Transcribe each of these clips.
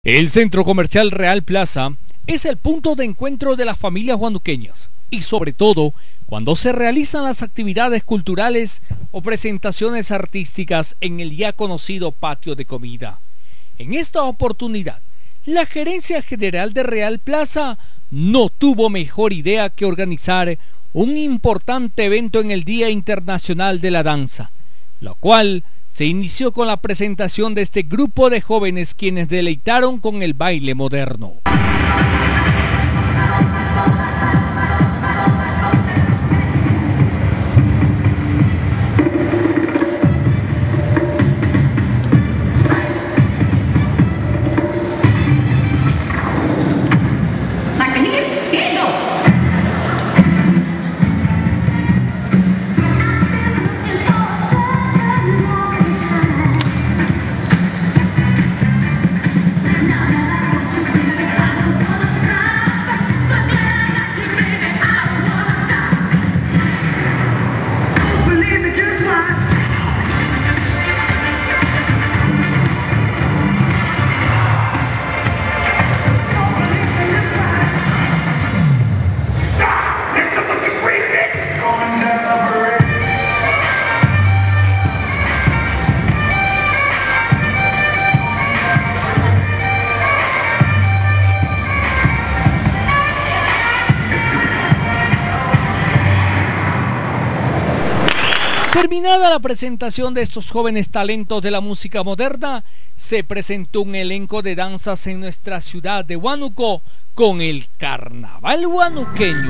El Centro Comercial Real Plaza es el punto de encuentro de las familias huanuqueñas y sobre todo cuando se realizan las actividades culturales o presentaciones artísticas en el ya conocido patio de comida. En esta oportunidad, la Gerencia General de Real Plaza no tuvo mejor idea que organizar un importante evento en el Día Internacional de la Danza, lo cual se inició con la presentación de este grupo de jóvenes quienes deleitaron con el baile moderno. Terminada la presentación de estos jóvenes talentos de la música moderna, se presentó un elenco de danzas en nuestra ciudad de Huánuco con el Carnaval Huanuqueño.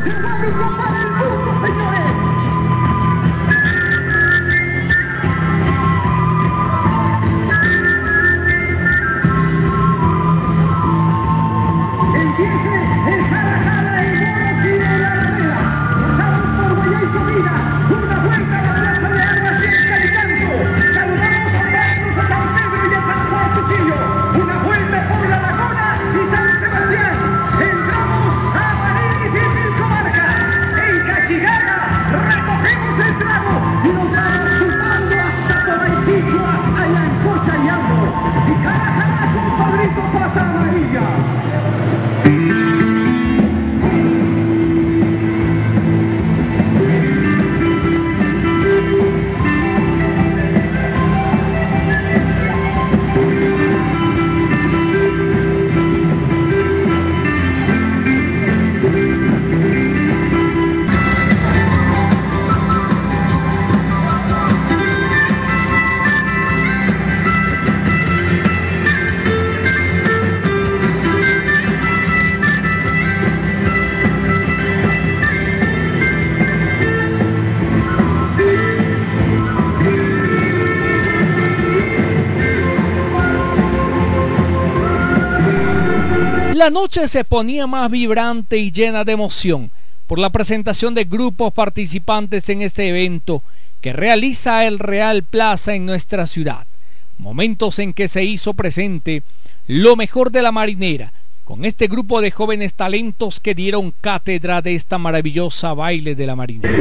La noche se ponía más vibrante y llena de emoción por la presentación de grupos participantes en este evento que realiza el Real Plaza en nuestra ciudad. Momentos en que se hizo presente lo mejor de la marinera, con este grupo de jóvenes talentos que dieron cátedra de esta maravillosa baile de la marinera.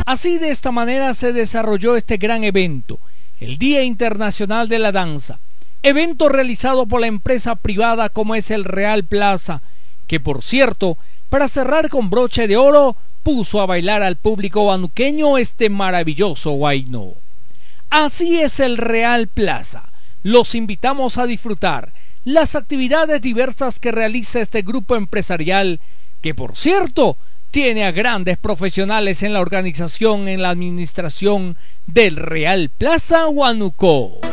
Así, de esta manera se desarrolló este gran evento, el Día Internacional de la Danza, evento realizado por la empresa privada como es el Real Plaza, que por cierto, para cerrar con broche de oro, puso a bailar al público huanuqueño este maravilloso huayno. Así es el Real Plaza. Los invitamos a disfrutar las actividades diversas que realiza este grupo empresarial, que por cierto, tiene a grandes profesionales en la organización, en la administración del Real Plaza Huánuco.